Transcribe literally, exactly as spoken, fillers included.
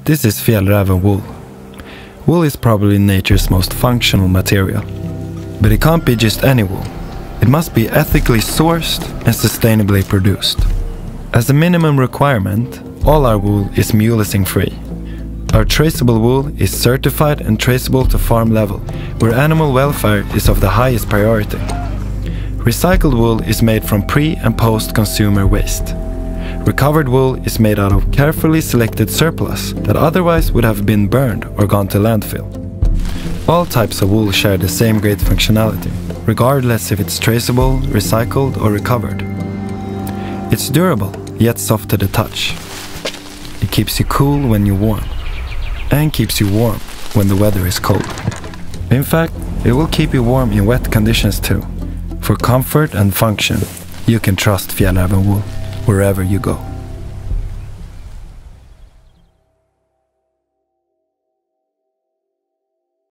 This is Fjällräven wool. Wool is probably nature's most functional material. But it can't be just any wool. It must be ethically sourced and sustainably produced. As a minimum requirement, all our wool is mulesing free. Our traceable wool is certified and traceable to farm level, where animal welfare is of the highest priority. Recycled wool is made from pre- and post-consumer waste. Recovered wool is made out of carefully selected surplus that otherwise would have been burned or gone to landfill. All types of wool share the same great functionality, regardless if it's traceable, recycled or recovered. It's durable, yet soft to the touch. It keeps you cool when you're warm, and keeps you warm when the weather is cold. In fact, it will keep you warm in wet conditions too. For comfort and function, you can trust Fjällräven wool wherever you go.